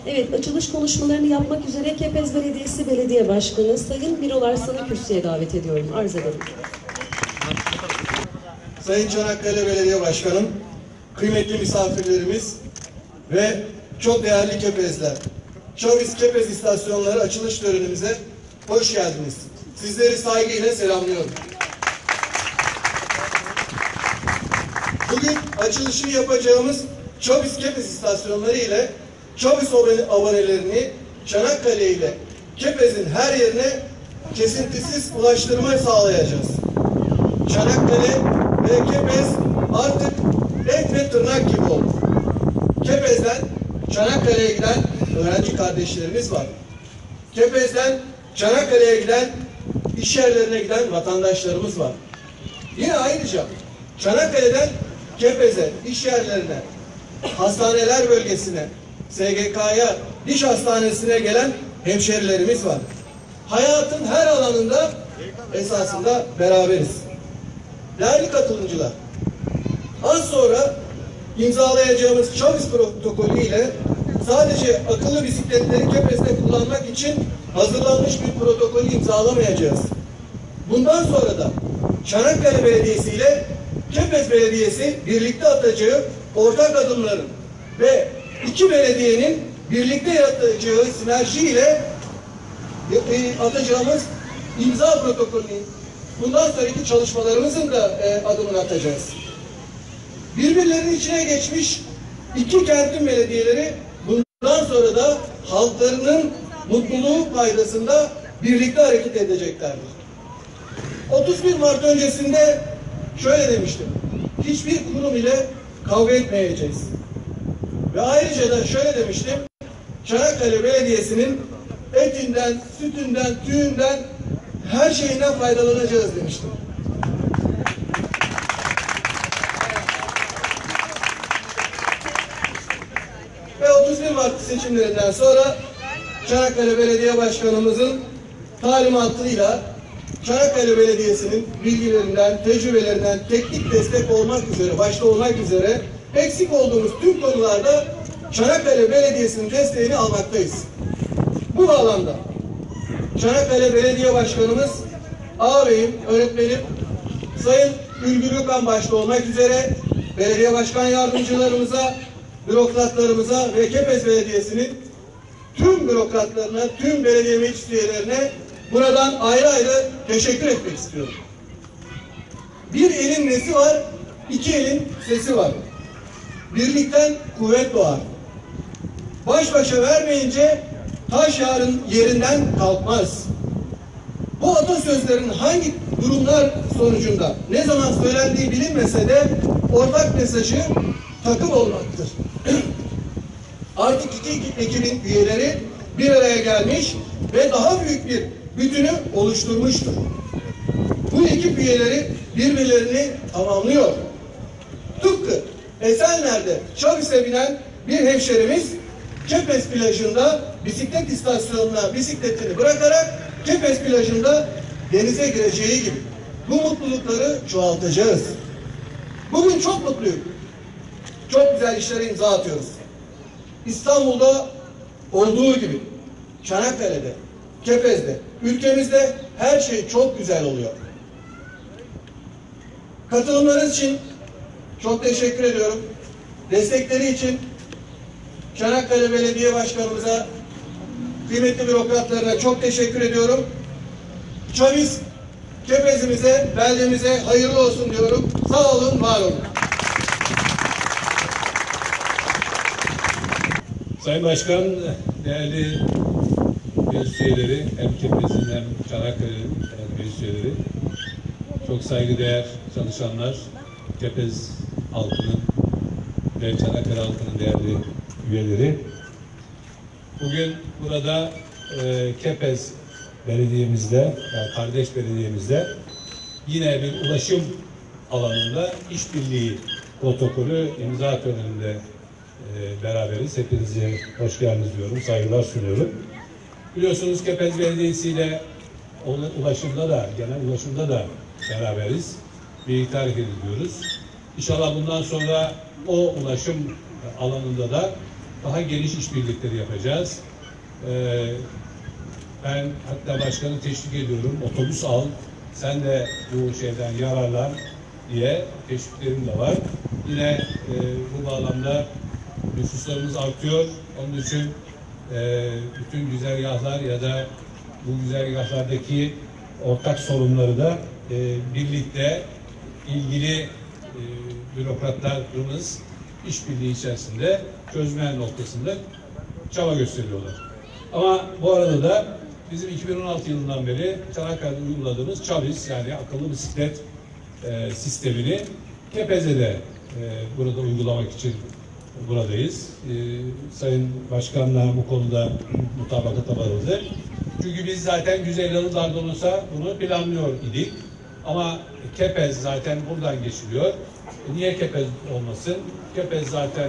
Evet, açılış konuşmalarını yapmak üzere Kepez Belediyesi Belediye Başkanı Sayın Birol Arslan'ı kürsüye davet ediyorum. Arz ederim. Sayın Çanakkale Belediye Başkanım, kıymetli misafirlerimiz ve çok değerli Kepezler. Çovis Kepez istasyonları açılış törenimize hoş geldiniz. Sizleri saygıyla selamlıyorum. Bugün açılışını yapacağımız Çovis Kepez istasyonları ile Çovis abonelerini Çanakkale ile Kepez'in her yerine kesintisiz ulaştırma sağlayacağız. Çanakkale ve Kepez artık et ve tırnak gibi oldu. Kepez'den Çanakkale'ye giden öğrenci kardeşlerimiz var. Kepez'den Çanakkale'ye giden iş yerlerine giden vatandaşlarımız var. Yine ayrıca Çanakkale'den Kepez'e, iş yerlerine, hastaneler bölgesine, SGK'ya, diş hastanesine gelen hemşerilerimiz var. Hayatın her alanında esasında beraberiz. Değerli katılımcılar, az sonra imzalayacağımız Çovis protokolü ile sadece akıllı bisikletleri Kepez'de kullanmak için hazırlanmış bir protokolü imzalamayacağız. Bundan sonra da Çanakkale Belediyesi ile Kepez Belediyesi birlikte atacağı ortak adımların ve iki belediyenin birlikte yaratacağı sinerji ile atacağımız imza protokolünü bundan sonraki çalışmalarımızın da adımını atacağız. Birbirlerinin içine geçmiş iki kentin belediyeleri bundan sonra da halklarının mutluluğu paydasında birlikte hareket edeceklerdir. 31 Mart öncesinde şöyle demiştim. Hiçbir kurum ile kavga etmeyeceğiz. Ve ayrıca da şöyle demiştim. Çanakkale Belediyesi'nin etinden, sütünden, tüyünden, her şeyinden faydalanacağız demiştim. Ve 31 Mart seçimlerinden sonra Çanakkale Belediye Başkanımızın talimatıyla Çanakkale Belediyesi'nin bilgilerinden, tecrübelerinden teknik destek olmak üzere, başta olmak üzere eksik olduğumuz tüm konularda Çanakkale Belediyesi'nin desteğini almaktayız. Bu bağlamda Çanakkale Belediye Başkanımız, ağabeyim, öğretmenim, Sayın Ülgür Gökhan başta olmak üzere belediye başkan yardımcılarımıza, bürokratlarımıza ve Kepez Belediyesi'nin tüm bürokratlarına, tüm belediye meclis üyelerine buradan ayrı ayrı teşekkür etmek istiyorum. Bir elin nesi var, iki elin sesi var. Birlikten kuvvet doğar. Baş başa vermeyince taş yarın yerinden kalkmaz. Bu atasözlerin hangi durumlar sonucunda ne zaman söylendiği bilinmese de ortak mesajı takım olmaktır. Artık iki ekibin üyeleri bir araya gelmiş ve daha büyük bir bütünü oluşturmuştur. Bu ekip üyeleri birbirlerini tamamlıyor. Tıpkı Esenler'de Çovis'e binen bir hemşerimiz Kepez plajında bisiklet istasyonuna bisikletini bırakarak Kepez plajında denize gireceği gibi bu mutlulukları çoğaltacağız. Bugün çok mutluyum. Çok güzel işlere imza atıyoruz. İstanbul'da olduğu gibi Çanakkale'de, Kepez'de, ülkemizde her şey çok güzel oluyor. Katılımlarınız için çok teşekkür ediyorum. Destekleri için Çanakkale Belediye Başkanımıza, kıymetli bürokratlarına çok teşekkür ediyorum. Çovis, Kepez'imize, beldemize hayırlı olsun diyorum. Sağ olun, var olun. Sayın Başkan, değerli meclis üyeleri, hem Kepez'in hem Çanakkale'nin meclis üyeleri, çok saygıdeğer çalışanlar, Kepez halkının ve Çanakkale halkının değerli üyeleri. Bugün burada Kepez belediyemizde, yani kardeş belediyemizde yine bir ulaşım alanında işbirliği protokolü imza töreninde beraberiz. Hepinize hoş geldiniz diyorum, saygılar sunuyorum. Biliyorsunuz Kepez Belediyesi ile ulaşımda da, genel ulaşımda da beraberiz. Birlikte hareket ediyoruz. İnşallah bundan sonra o ulaşım alanında da daha geniş işbirlikleri yapacağız. Ben hatta başkanı teşvik ediyorum. Otobüs al, sen de bu şeyden yararlan diye teşviklerim de var. Yine bu bağlamda nüfuslarımız artıyor. Onun için bütün güzergahlar ya da bu güzergahlardaki ortak sorunları da birlikte ilgili bürokratlarımız işbirliği içerisinde çözme noktasında çaba gösteriyorlar. Ama bu arada da bizim 2016 yılından beri Çanakkale'de uyguladığımız Çaviz, yani akıllı bisiklet sistemini Kepeze'de burada uygulamak için buradayız. Sayın Başkan'la bu konuda mutabakata varıldı. Çünkü biz zaten Güzelyolu Dardanus'a bunu planlıyor idik. Ama Kepez zaten buradan geçiliyor. Niye Kepez olmasın? Kepez zaten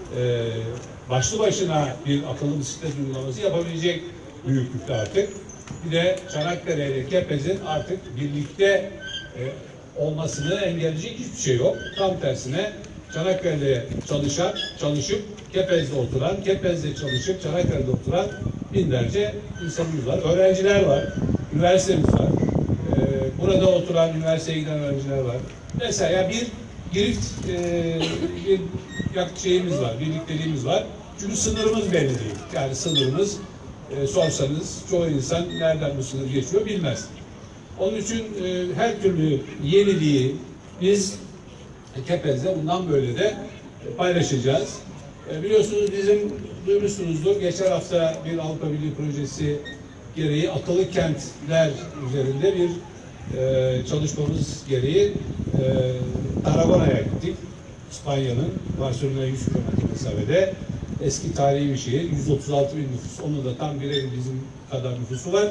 başlı başına bir akıllı bisiklet uygulaması yapabilecek büyüklükte artık. Bir de Çanakkale ile Kepez'in artık birlikte olmasını engelleyecek hiçbir şey yok. Tam tersine Çanakkale'de çalışıp Kepez'de oturan, Kepez'de çalışıp Çanakkale'de oturan binlerce insanımız var. Öğrenciler var, üniversitemiz var. Burada oturan, üniversiteye giden öğrenciler var. Mesela bir girift, bir şeyimiz var, birlikteliğimiz var. Çünkü sınırımız belli değil. Yani sınırımız sorsanız çoğu insan nereden bu sınır geçiyor bilmez. Onun için her türlü yeniliği biz Kepez'de bundan böyle de paylaşacağız. Biliyorsunuz bizim duymuşsunuzdur. Geçen hafta bir Avrupa Birliği projesi gereği akıllı kentler üzerinde bir çalışmamız gereği Tarragona'ya gittik. İspanya'nın Barcelona'ya 100 kilometre mesafede eski tarihi bir şehir. 136 bin nüfus. Onun da tam birebir bizim kadar nüfusu var.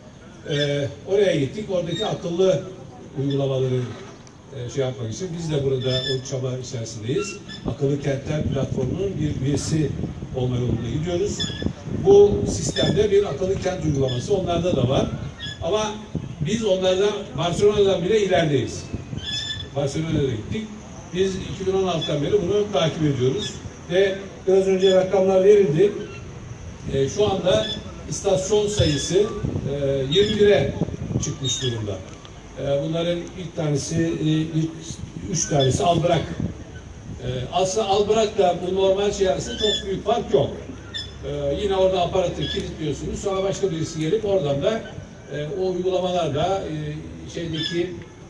Oraya gittik. Oradaki akıllı uygulamaları şey yapmak için biz de burada o çaba içerisindeyiz. Akıllı Kentler Platformu'nun bir üyesi olma yolunda gidiyoruz. Bu sistemde bir akıllı kent uygulaması onlarda da var. Ama biz onlardan, Barcelona'dan bile ilerideyiz. Barcelona'da gittik. Biz 2016'dan beri bunu takip ediyoruz. Ve biraz önce rakamlar verildi. Şu anda istasyon sayısı 21'e çıkmış durumda. Bunların ilk tanesi, üç tanesi Albrak. Aslında Albrak'la bu normal şey arasında çok büyük fark yok. Yine orada aparatı kilitliyorsunuz. Sonra başka birisi gelip oradan da o uygulamalarda şeydeki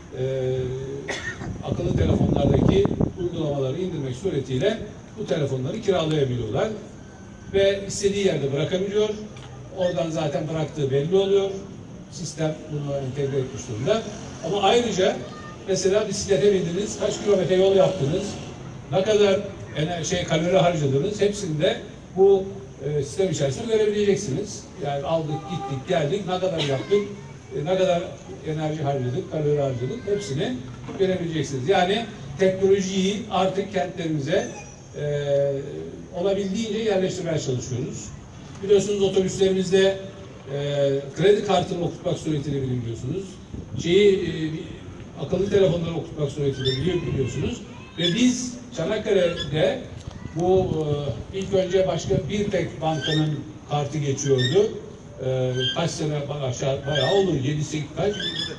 akıllı telefonlardaki uygulamaları indirmek suretiyle bu telefonları kiralayabiliyorlar. Ve istediği yerde bırakabiliyor. Oradan zaten bıraktığı belli oluyor. Sistem bunu entegre etmiş durumda. Ama ayrıca mesela bisiklete bindiniz, kaç kilometre yol yaptınız, ne kadar kalori harcadınız, hepsini de bu sistem içerisinde görebileceksiniz. Yani aldık, gittik, geldik, ne kadar yaptık, ne kadar enerji harcadık, kalori harcadık, hepsini görebileceksiniz. Yani teknolojiyi artık kentlerimize olabildiğince yerleştirmeye çalışıyoruz. Biliyorsunuz otobüslerimizde kredi kartını okutmak suretiyle biliyorsunuz. Akıllı telefonları okutmak suretiyle biliyorsunuz. Ve biz Çanakkale'de bu ilk önce başka bir tek bankanın kartı geçiyordu. Kaç sene aşağı bayağı olur. 7-8 kaç?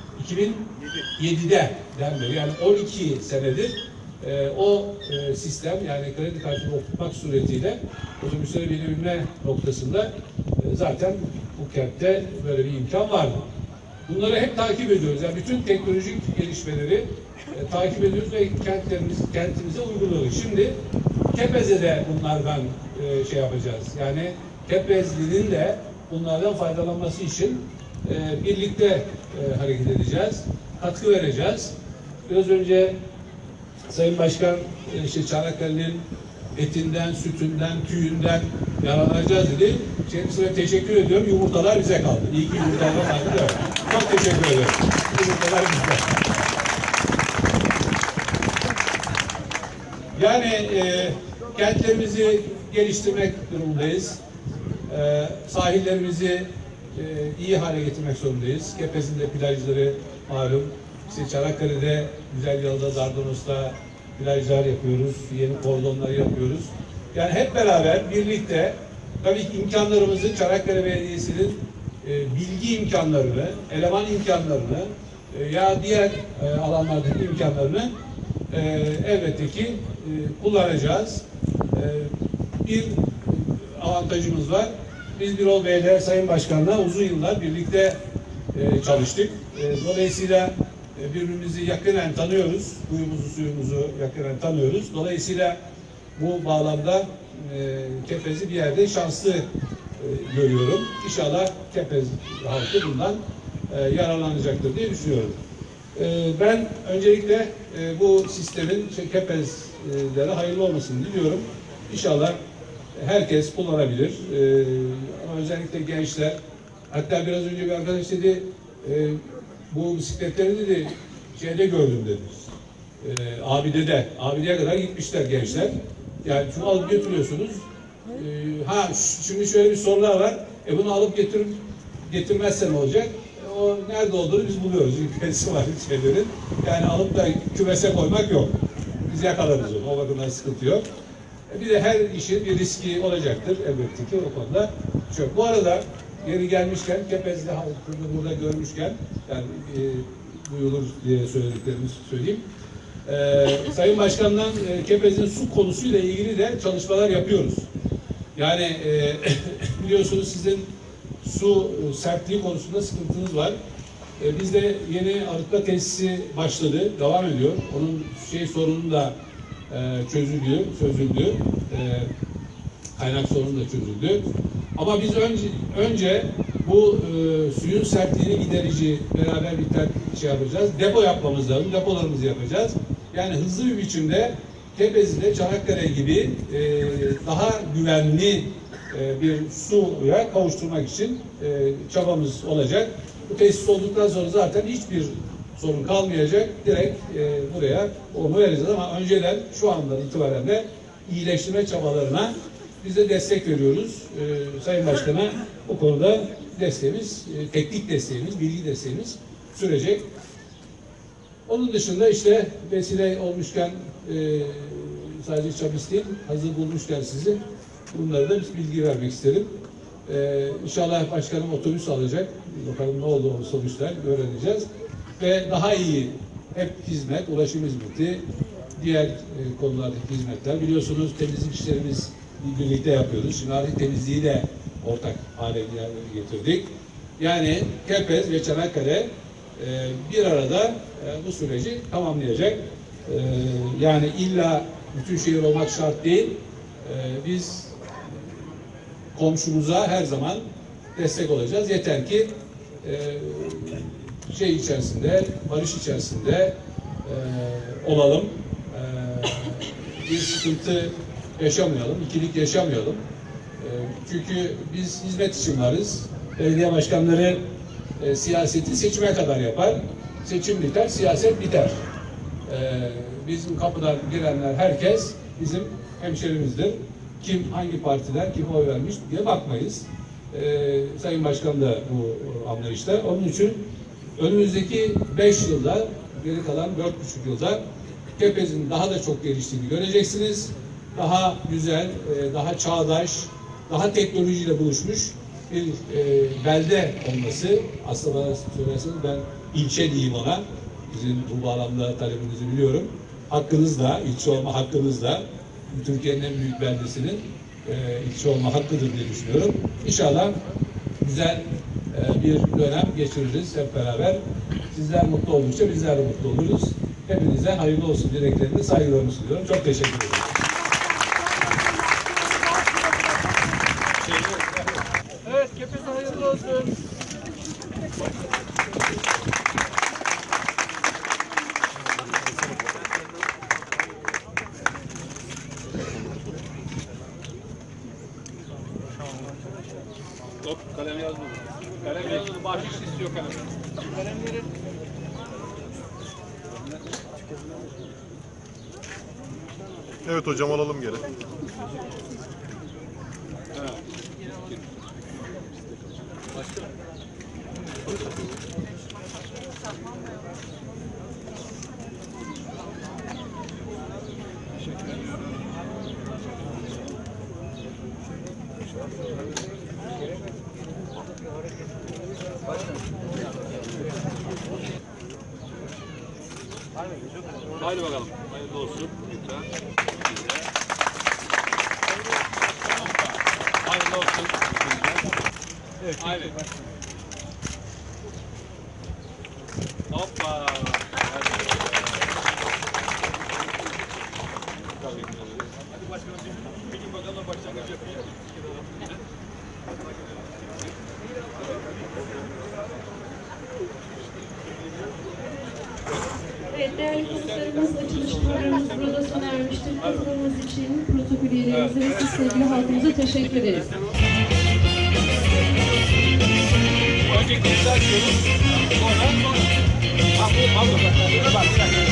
2007'den beri yani 12 senedir o sistem yani kredi kartını okutmak suretiyle otobüsleri binebilme noktasında zaten bu kentte böyle bir imkan vardı. Bunları hep takip ediyoruz. Yani bütün teknolojik gelişmeleri takip ediyoruz ve kentimize uyguluyoruz. Şimdi Kepeze'de bunlardan şey yapacağız. Yani Kepezli'nin de bunlardan faydalanması için birlikte hareket edeceğiz. Katkı vereceğiz. Biraz önce Sayın Başkan Çanakkale'nin etinden, sütünden, tüyünden yararlanacağız dedi. Kendisine teşekkür ediyorum. Yumurtalar bize kaldı. İyi ki yumurtalar vardı. Çok teşekkür ederim. Yumurtalar bizde. Yani kentlerimizi geliştirmek durumundayız. Sahillerimizi iyi hale getirmek zorundayız. Kepez'in de plajları malum. İşte Çanakkale'de Güzelyolu'da, Dardanos'ta plajlar yapıyoruz. Yeni kordonlar yapıyoruz. Yani hep beraber birlikte tabii ki imkanlarımızı Çanakkale Belediyesi'nin bilgi imkanlarını, eleman imkanlarını ya diğer alanlardaki imkanlarını elbette ki kullanacağız. Bir avantajımız var. Biz Birol Bey'le Sayın Başkan'la uzun yıllar birlikte çalıştık. Dolayısıyla birbirimizi yakinen tanıyoruz. Huyumuzu, suyumuzu yakinen tanıyoruz. Dolayısıyla bu bağlamda Kepez'i bir yerde şanslı görüyorum. İnşallah Kepez halkı bundan yararlanacaktır diye düşünüyorum. Ben öncelikle bu sistemin Kepez'lere hayırlı olmasını diliyorum. İnşallah herkes kullanabilir. Ama özellikle gençler, hatta biraz önce bir arkadaş dedi, bu bisikletleri dedi şeyde gördüm dedi. Abide'ye kadar gitmişler gençler. Yani şunu alıp götürüyorsunuz. Şimdi şöyle bir sorular var. Bunu alıp getirmezse ne olacak? O nerede olduğunu biz buluyoruz. Hikayesi var şeylerin. Yani alıp da kümese koymak yok. Biz yakalarız onu. O bakımdan sıkıntı yok. Bir de her işin bir riski olacaktır elbette ki o konuda. Bu arada yeri gelmişken, Kepez'de halkını burada görmüşken, yani duyulur diye söylediklerimi söyleyeyim. Sayın Başkan'dan Kepez'in su konusuyla ilgili de çalışmalar yapıyoruz. Yani biliyorsunuz sizin su sertliği konusunda sıkıntınız var. Bizde yeni arıtma tesisi başladı, devam ediyor. Onun sorunu da çözüldü. Kaynak sorunu da çözüldü. Ama biz önce bu suyun sertliğini giderici beraber bir şey yapacağız. Depo yapmamız lazım. Depolarımızı yapacağız. Yani hızlı bir biçimde Kepez'de Çanakkale gibi daha güvenli bir suya kavuşturmak için çabamız olacak. Bu tesis olduktan sonra zaten hiçbir sorun kalmayacak. Direkt buraya onu vereceğiz ama önceden şu andan itibaren de iyileştirme çabalarına biz de destek veriyoruz. Sayın Başkan'a bu konuda desteğimiz, teknik desteğimiz, bilgi desteğimiz sürecek. Onun dışında işte vesile olmuşken sadece Çabis değil, hazır bulmuşken sizi bunları da bilgi vermek isterim. İnşallah Başkanım otobüs alacak. Bakalım ne oldu o sonuçlar öğreneceğiz. Ve daha iyi hep hizmet, ulaşım hizmeti, diğer konulardaki hizmetler. Biliyorsunuz temizlik işlerimiz birlikte yapıyoruz. Şimdi artık temizliği de ortak hale getirdik. Yani Kepez ve Çanakkale bir arada bu süreci tamamlayacak. Yani illa bütün şehir olmak şart değil. Biz komşumuza her zaman destek olacağız. Yeter ki barış içerisinde olalım. Bir sıkıntı yaşamayalım, ikilik yaşamayalım. Çünkü biz hizmet için varız. Belediye başkanları siyaseti seçime kadar yapar. Seçim biter, siyaset biter. Bizim kapıdan girenler herkes bizim hemşerimizdir. Kim hangi partiler kime oy vermiş diye bakmayız. Sayın Başkan da bu anlayışta. Onun için önümüzdeki 5 yılda, geri kalan 4,5 yılda Kepez'in daha da çok geliştiğini göreceksiniz. Daha güzel, daha çağdaş, daha teknolojiyle buluşmuş bir belde olması. Aslında bana söylerseniz ben ilçe diyeyim ona. Sizin bu bağlamda talebinizi biliyorum. Hakkınız da, ilçe olma hakkınız da Türkiye'nin en büyük beldesinin ilçe olma hakkıdır diye düşünüyorum. İnşallah güzel bir dönem geçiririz hep beraber. Sizler mutlu oldukça bizler de mutlu oluruz. Hepinize hayırlı olsun dileklerini, saygılarımı sunuyorum. Çok teşekkür ederim. Evet, Kepez'e hayırlı olsun. Hop, kalem yazmadı. Kalem yazmadı, bahşiş istiyor kalem. Kalemleri Evet hocam alalım geri. Haydi bakalım. Hayırlı olsun. Lütfen. Hayırlı olsun. Evet. Haydi. Hoppa. Hadi başkanım. Peki bakalım başlangıç yapacağız. Evet, değerli konuklarımız, açılış programımız burada sona ermiştir. Katılımınız için protokol üyelerimize ve siz sevgili halkımıza teşekkür ederiz. Önce kimse açıyoruz. Sonra. Bak, bir dakika.